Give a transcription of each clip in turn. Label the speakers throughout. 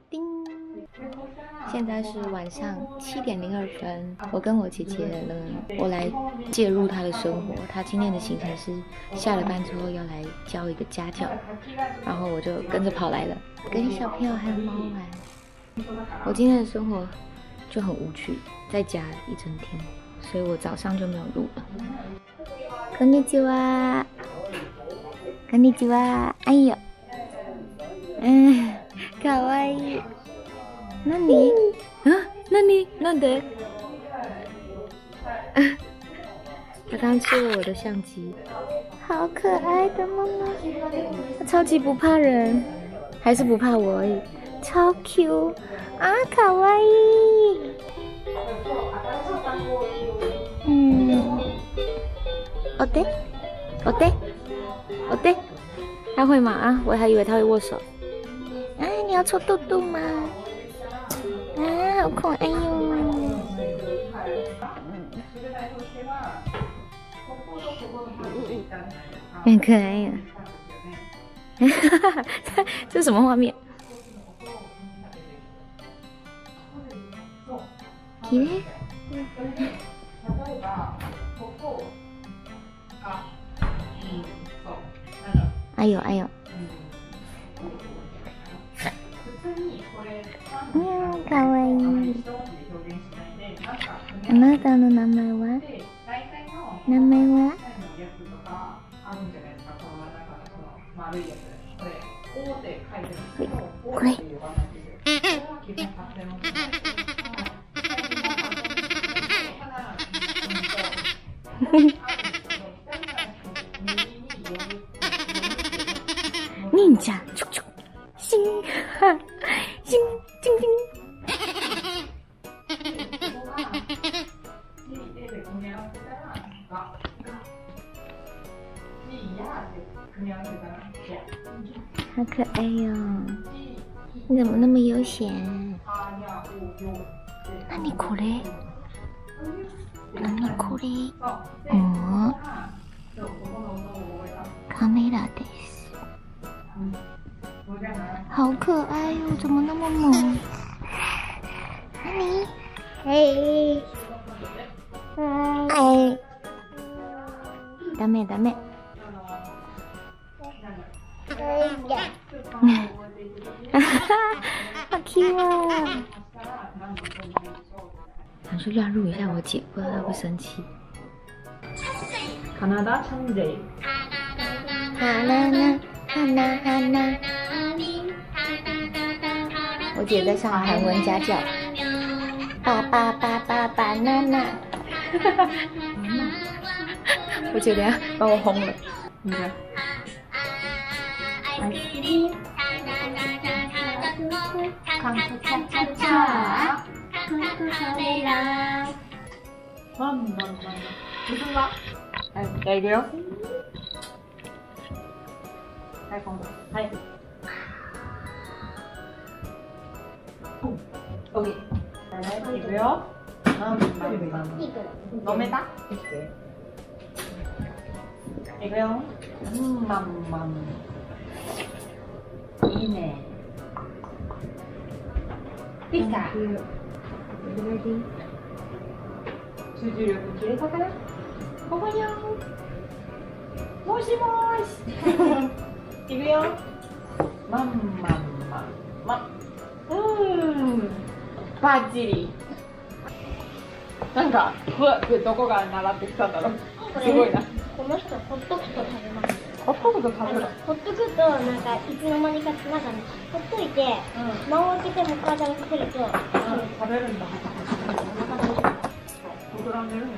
Speaker 1: 叮，现在是晚上7点02分。我跟我姐姐呢，我来介入她的生活。她今天的行程是下了班之后要来教一个家教，然后我就跟着跑来了，跟小朋友还有猫玩。我今天的生活就很无趣，在家一整天，所以我早上就没有录了。こんにちは。こんにちは。哎呦。かわいい。何？何？なんで？他刚吃了我的相机，好可爱的妈妈，他超级不怕人，还是不怕我而已，超 Q 啊，かわいい。お手？お手？お手？他会吗？啊，我还以为他会握手。啊，你要抽肚肚吗？啊，好可爱哟！很可爱呀！这是什么画面？綺麗。哎呦哎呦！かわいい。あなたの名前は？名前は？これ。忍者，啾啾，星，星，叮叮。好可爱哟！你怎么那么悠闲？何これ？何これ？哦，カメラです。好可爱哟！怎么那么萌？何？嘿，哎，ダメダメ。好 Q 啊！想说要录一下我姐，不知道她会生气。
Speaker 2: カナダチャンデイ。
Speaker 1: 哈啦啦，哈啦哈啦。我姐在上韩文家教。爸爸爸爸爸娜娜。我姐等下把我轰了。你看。康康恰恰恰，康康カメラ。
Speaker 2: 慢慢慢慢。進んだ。はい、じゃあ行くよ。はい、今度。はい。オッケー。はい、行くよ。慢慢慢慢。飲めた？行くよ。慢慢。いいね。できた。集中力切れたかな？ここにゃん。もしもーし。いくよ。まんまんまんま。バッチリ。なんかどこから習ってきたんだろう。すごいな。
Speaker 3: この人ほっとくと食べます。
Speaker 2: ほっとくと食べる。
Speaker 3: ほっとくとなんかいつの間にかなんかね、ほっといて、間を空けても体にかけると、
Speaker 2: 食べるんだ。膨らんでるね。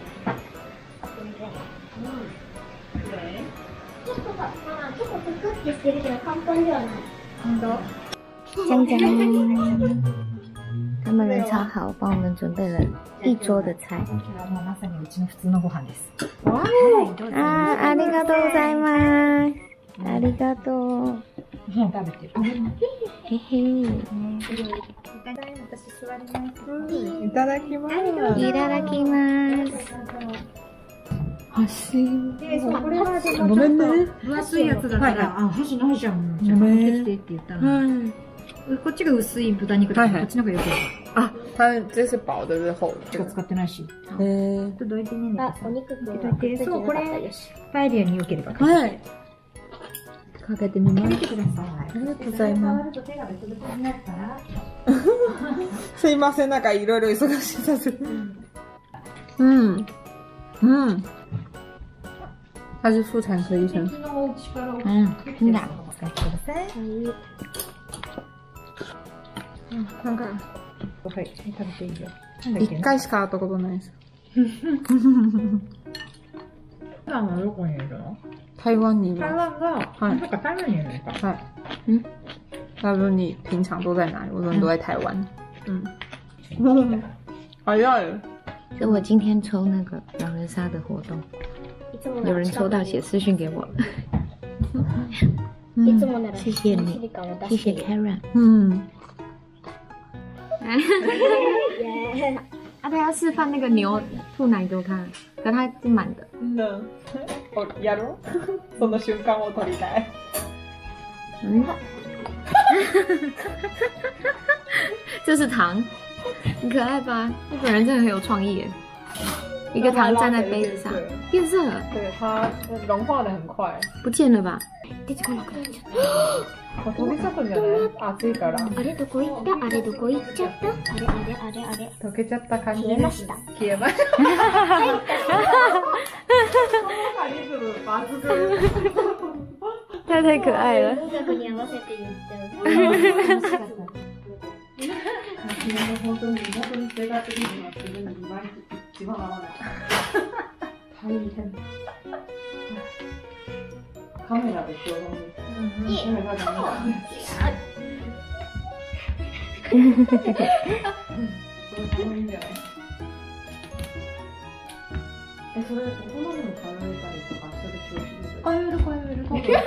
Speaker 3: ちょっとさ、ちょっとぷくってしてるけど簡単ではない。
Speaker 2: 本当。
Speaker 1: 江江，他们人超好，帮我们准备了一桌的菜。
Speaker 2: まさにうちの普通のご飯です。
Speaker 1: わー、ありがとうございます。ありがとう。
Speaker 2: 食べてる。
Speaker 1: へへ。
Speaker 2: 私座ります。いただきます。
Speaker 1: いただきます。
Speaker 2: 箸。
Speaker 3: これは
Speaker 2: ごめんね。
Speaker 4: 分厚いやつだから、
Speaker 2: あ、箸ないじゃん。
Speaker 4: 持ってきてって言ったの。
Speaker 2: こっちが薄い豚肉だから、こっちの方がよく。
Speaker 4: 啊，它这是薄的，这是厚的。
Speaker 2: しか使ってないし。
Speaker 4: 嗯，
Speaker 2: どいてね。
Speaker 3: あ、お肉と
Speaker 2: そう、これ、パエリアに良ければ。
Speaker 4: はい。かけてみます。
Speaker 2: 見てください。
Speaker 4: ありがとうございます。すいません、なんかいろいろ忙しさせる。嗯嗯，他是妇产科医生。
Speaker 2: 真的。お使いください。
Speaker 4: なんか、
Speaker 2: はい、食べていいよ。
Speaker 4: 一回しか会ったことないです。
Speaker 2: 普段はどこにいるの？
Speaker 4: 台湾にい
Speaker 2: 台
Speaker 4: ます。
Speaker 2: 湾が、
Speaker 4: はい
Speaker 2: なんか台湾にいるのか。
Speaker 4: はい。他说你平常都在哪里？我说你都在台湾。好像有。
Speaker 1: 是我今天抽那个狼人杀的活动，有人抽到写私讯给我，
Speaker 3: いつもなら
Speaker 1: 谢谢你，谢谢 Karen。啊，他要示范那个牛吐奶给我看，可它是满的。
Speaker 4: やろう。その瞬間を撮りたい。
Speaker 1: 这是糖，很可爱吧？日本人真的很有创意耶！一个糖站在杯子上，变色了。
Speaker 4: 对，它融化的很快。
Speaker 1: 不见了吧？
Speaker 3: 出てこなくなっちゃっ
Speaker 4: 飛びちゃったんじゃない？暑いから。
Speaker 3: た。あれどこ行った？あれどこ行っちゃった？あれ。
Speaker 4: 溶けちゃった感じ。
Speaker 3: 消えました。
Speaker 4: 消えました。リズム抜群。
Speaker 1: 它太可愛了。
Speaker 3: 音楽に合わせて言っちゃう。
Speaker 4: 本当に生活的には自分の2倍一番合わない。大変。カメラで評論です。カメラが見た。それいいんじゃない？それここまでも通えたりとか、それ調子です。通える。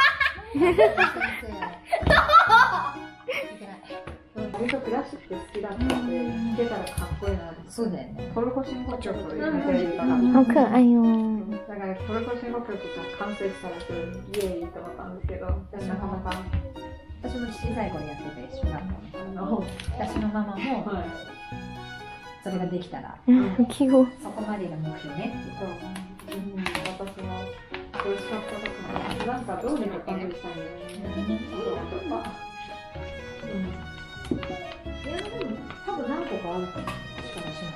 Speaker 4: 割とクラシック好きだったので、弾けたらかっこいいなって。そうだよね。トルコ進行曲を入れていたから。
Speaker 1: 好可愛よ。
Speaker 4: だからトルコ進行曲が完成したらそれイエーイと思ったんですけど、なかなか。
Speaker 2: 私も小さい頃やってて一緒だったの。私のママも、それができたら、
Speaker 1: 器用。
Speaker 2: そこまでが目標ねって
Speaker 4: 私も苦しかった時もなんかどうにか完成したいんだよね。多分何個かあるかもしかしない。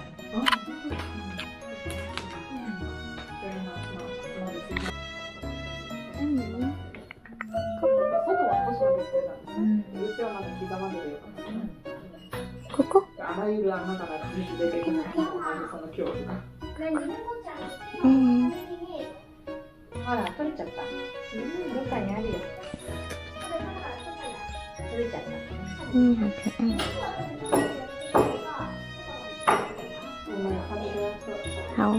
Speaker 4: 外は細いですけど、うちはまだ刻まれてるから。
Speaker 1: ここ？
Speaker 4: あらゆる穴から水出てくるその恐怖が。
Speaker 2: あら、取れちゃった。どっかにあるよ。取れちゃった。
Speaker 1: 好可愛。好。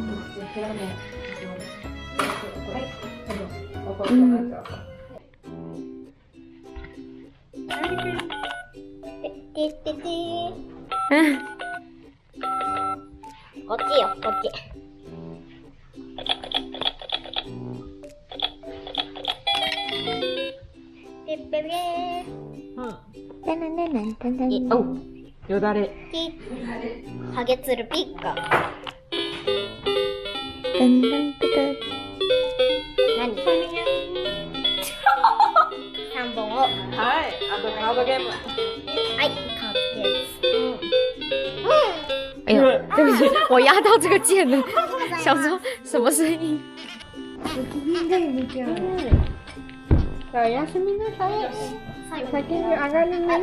Speaker 3: こっちよ、こっち。てっぺべ
Speaker 1: タンタンタンタンタンタン。
Speaker 4: お、よだれ。
Speaker 3: ハゲツルピッカ。
Speaker 1: タンタンタン。
Speaker 3: 何？3本を。
Speaker 4: はい、あとカードゲーム。
Speaker 3: はい、カードゲーム。
Speaker 1: 哎呦，对不起，我压到这个键了，想说什么声音？
Speaker 4: おやすみなさい。先に上がるね。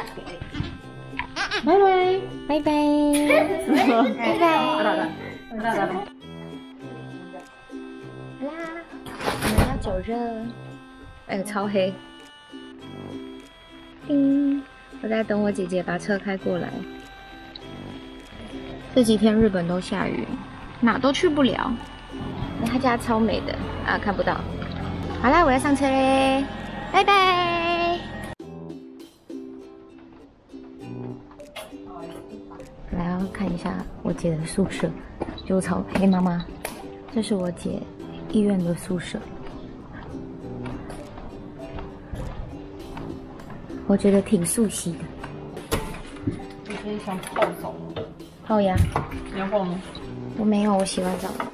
Speaker 1: 拜拜，拜拜，拜拜。
Speaker 4: あらら。
Speaker 1: 我们要走热。哎，超黑。叮，我在等我姐姐把车开过来。这几天日本都下雨，哪都去不了。他家超美的啊，看不到。好啦，我要上车嘞，拜拜。来要看一下我姐的宿舍，就超黑妈妈。这是我姐医院的宿舍。 我觉得挺素悉的。
Speaker 4: 我今天想泡澡。
Speaker 1: 泡呀，
Speaker 4: 你要泡吗？
Speaker 1: 我没有，我洗完澡了。